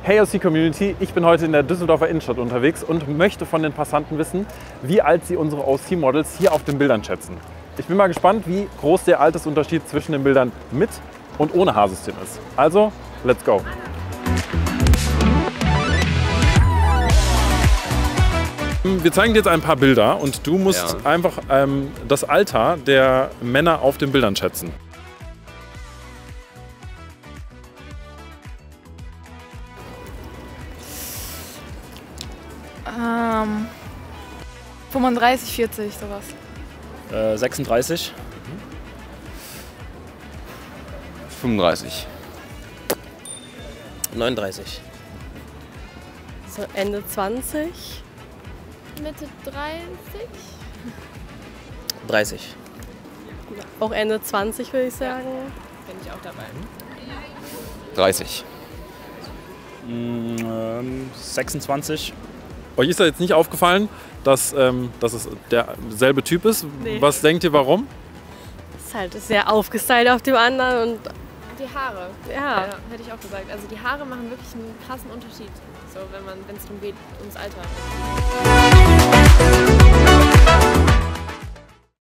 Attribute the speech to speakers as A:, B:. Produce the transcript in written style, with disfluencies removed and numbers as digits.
A: Hey OC Community, ich bin heute in der Düsseldorfer Innenstadt unterwegs und möchte von den Passanten wissen, wie alt sie unsere OC-Models hier auf den Bildern schätzen. Ich bin mal gespannt, wie groß der Altersunterschied zwischen den Bildern mit und ohne Haarsystem ist. Also, let's go! Wir zeigen dir jetzt ein paar Bilder und du musst einfach das Alter der Männer auf den Bildern schätzen.
B: 35, 40, sowas.
C: 36.
D: 35.
C: 39.
E: So Ende 20.
F: Mitte 30?
C: 30.
E: Auch Ende 20 würde ich sagen.
F: Bin ich auch dabei.
D: 30.
C: 26.
A: Euch ist ja jetzt nicht aufgefallen, dass es derselbe Typ ist.
E: Nee.
A: Was denkt ihr, warum?
E: Ist halt sehr aufgestylt auf dem anderen und
F: Die Haare.
E: ja.
F: Hätte ich auch gesagt. Also die Haare machen wirklich einen krassen Unterschied, so wenn es darum geht, ums Alter.